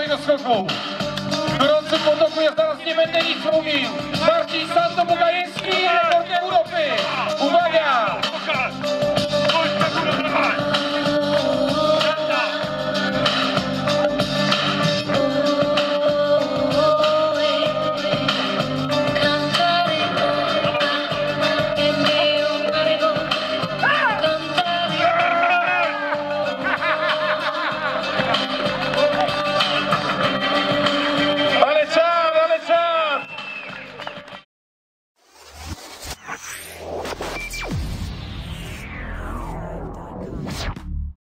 tego skoku. W gorącym potoku ja zaraz nie będę nic mówił. Marcin Sando Bugajewski, rekord Europy.